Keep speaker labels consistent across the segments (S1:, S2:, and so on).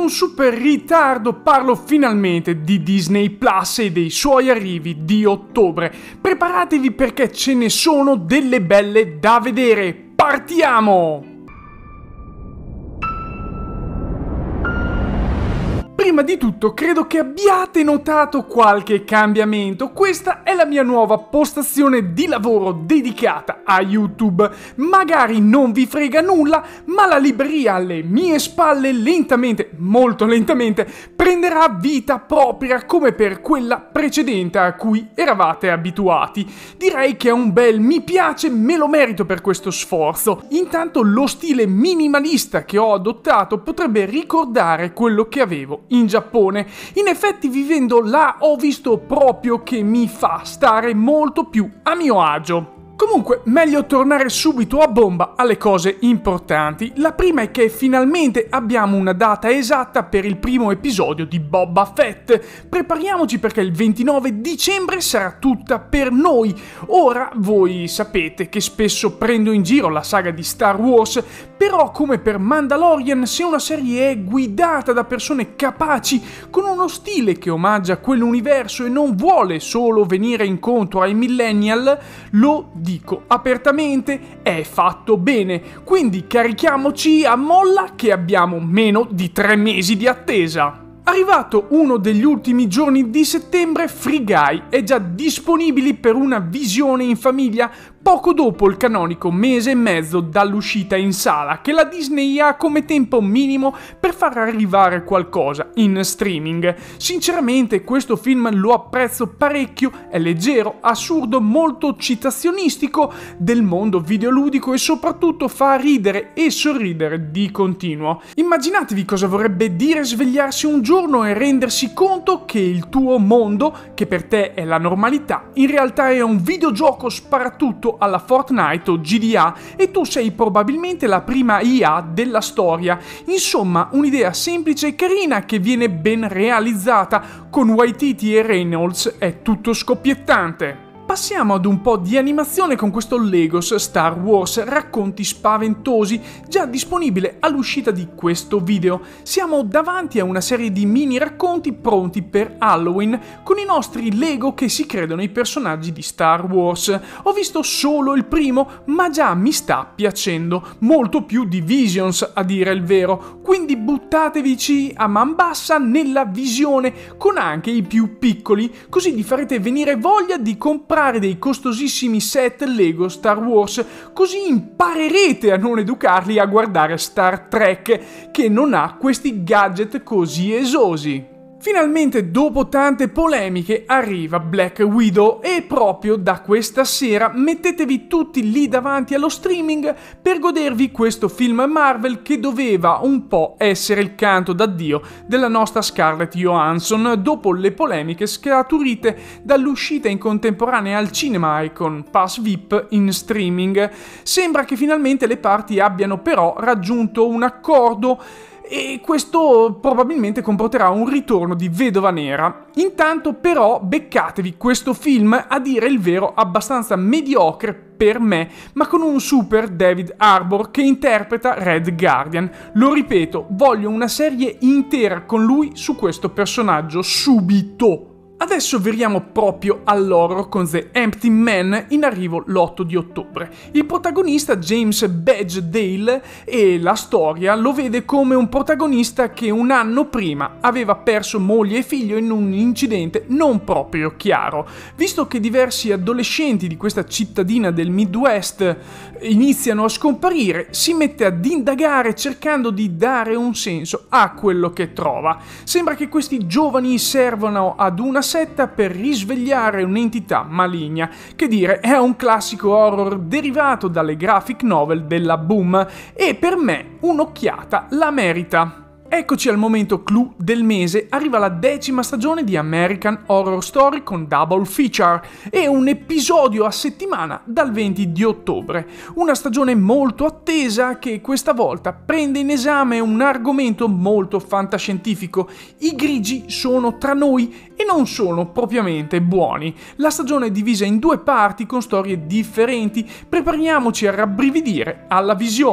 S1: un super ritardo parlo finalmente di Disney Plus e dei suoi arrivi di ottobre. Preparatevi perché ce ne sono delle belle da vedere. Partiamo! Prima di tutto credo che abbiate notato qualche cambiamento. Questa è la mia nuova postazione di lavoro dedicata a YouTube. Magari non vi frega nulla, ma la libreria alle mie spalle lentamente, molto lentamente, prenderà vita propria come per quella precedente a cui eravate abituati. Direi che è un bel mi piace, me lo merito per questo sforzo. Intanto lo stile minimalista che ho adottato potrebbe ricordare quello che avevo in Giappone. In effetti, vivendo là ho visto proprio che mi fa stare molto più a mio agio. Comunque, meglio tornare subito a bomba alle cose importanti. La prima è che finalmente abbiamo una data esatta per il primo episodio di Boba Fett. Prepariamoci perché il 29 dicembre sarà tutta per noi. Ora, voi sapete che spesso prendo in giro la saga di Star Wars, però come per Mandalorian, se una serie è guidata da persone capaci, con uno stile che omaggia quell'universo e non vuole solo venire incontro ai millennial, lo dico apertamente, è fatto bene. Quindi carichiamoci a molla che abbiamo meno di 3 mesi di attesa. Arrivato uno degli ultimi giorni di settembre, Free Guy è già disponibile per una visione in famiglia poco dopo il canonico mese e mezzo dall'uscita in sala, che la Disney ha come tempo minimo per far arrivare qualcosa in streaming. Sinceramente questo film lo apprezzo parecchio, è leggero, assurdo, molto citazionistico del mondo videoludico e soprattutto fa ridere e sorridere di continuo. Immaginatevi cosa vorrebbe dire svegliarsi un giorno e rendersi conto che il tuo mondo, che per te è la normalità, in realtà è un videogioco sparatutto alla Fortnite o GTA e tu sei probabilmente la prima IA della storia. Insomma, un'idea semplice e carina che viene ben realizzata. Con Waititi e Reynolds è tutto scoppiettante. Passiamo ad un po' di animazione con questo Legos Star Wars Racconti Spaventosi, già disponibile all'uscita di questo video. Siamo davanti a una serie di mini racconti pronti per Halloween con i nostri Lego che si credono i personaggi di Star Wars. Ho visto solo il primo, ma già mi sta piacendo, molto più di Visions a dire il vero, quindi buttatevici a man bassa nella visione con anche i più piccoli, così vi farete venire voglia di comprare dei costosissimi set Lego Star Wars, così imparerete a non educarli a guardare Star Trek, che non ha questi gadget così esosi. Finalmente, dopo tante polemiche, arriva Black Widow e proprio da questa sera mettetevi tutti lì davanti allo streaming per godervi questo film Marvel che doveva un po' essere il canto d'addio della nostra Scarlett Johansson dopo le polemiche scaturite dall'uscita in contemporanea al cinema e con Pass VIP in streaming. Sembra che finalmente le parti abbiano però raggiunto un accordo e questo probabilmente comporterà un ritorno di Vedova Nera. Intanto però beccatevi questo film, a dire il vero abbastanza mediocre per me, ma con un super David Harbour che interpreta Red Guardian. Lo ripeto, voglio una serie intera con lui su questo personaggio subito. Adesso viriamo proprio all'horror con The Empty Man, in arrivo l'8 di ottobre. Il protagonista James Badge Dale e la storia lo vede come un protagonista che un anno prima aveva perso moglie e figlio in un incidente non proprio chiaro. Visto che diversi adolescenti di questa cittadina del Midwest iniziano a scomparire, si mette ad indagare cercando di dare un senso a quello che trova. Sembra che questi giovani servano ad una setta per risvegliare un'entità maligna. Che dire, è un classico horror derivato dalle graphic novel della Boom e per me un'occhiata la merita. Eccoci al momento clou del mese, arriva la 10ª stagione di American Horror Story con double feature e un episodio a settimana dal 20 di ottobre. Una stagione molto attesa che questa volta prende in esame un argomento molto fantascientifico. I grigi sono tra noi e non sono propriamente buoni. La stagione è divisa in 2 parti con storie differenti, prepariamoci a rabbrividire alla visione.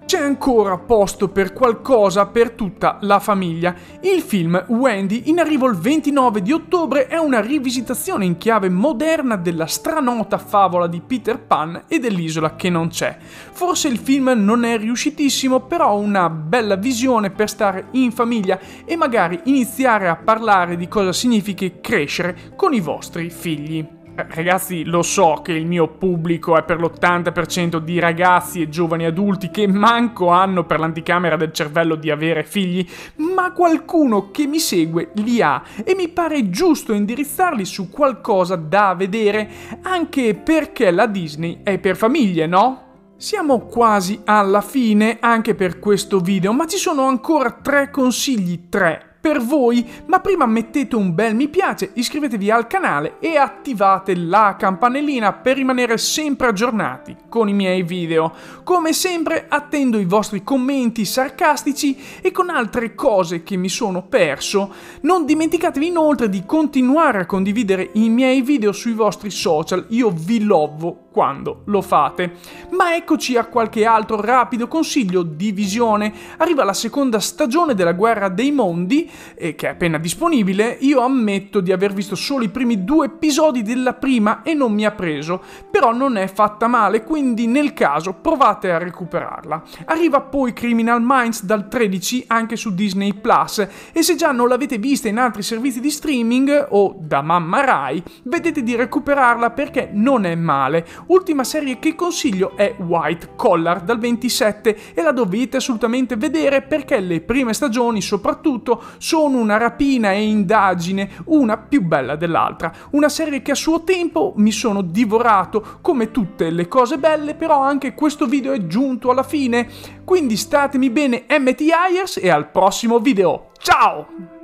S1: C'è ancora posto per qualcosa per tutta la famiglia. Il film Wendy, in arrivo il 29 di ottobre, è una rivisitazione in chiave moderna della stranota favola di Peter Pan e dell'isola che non c'è. Forse il film non è riuscitissimo, però una bella visione per stare in famiglia e magari iniziare a parlare di cosa significhi crescere con i vostri figli. Ragazzi, lo so che il mio pubblico è per l'80% di ragazzi e giovani adulti che manco hanno per l'anticamera del cervello di avere figli, ma qualcuno che mi segue li ha e mi pare giusto indirizzarli su qualcosa da vedere, anche perché la Disney è per famiglie, no? Siamo quasi alla fine anche per questo video, ma ci sono ancora 3 consigli, 3 per voi, ma prima mettete un bel mi piace, iscrivetevi al canale e attivate la campanellina per rimanere sempre aggiornati con i miei video. Come sempre attendo i vostri commenti sarcastici e con altre cose che mi sono perso. Non dimenticatevi inoltre di continuare a condividere i miei video sui vostri social, io vi lovo quando lo fate. Ma eccoci a qualche altro rapido consiglio di visione. Arriva la seconda stagione della Guerra dei Mondi, che è appena disponibile. Io ammetto di aver visto solo i primi 2 episodi della prima e non mi ha preso, però non è fatta male, quindi nel caso provate a recuperarla. Arriva poi Criminal Minds dal 13 anche su Disney Plus, e se già non l'avete vista in altri servizi di streaming o da mamma Rai, vedete di recuperarla perché non è male. Ultima serie che consiglio è White Collar dal 27 e la dovete assolutamente vedere perché le prime stagioni soprattutto sono una rapina e indagine, una più bella dell'altra. Una serie che a suo tempo mi sono divorato come tutte le cose belle, però anche questo video è giunto alla fine. Quindi statemi bene MT Hires e al prossimo video. Ciao!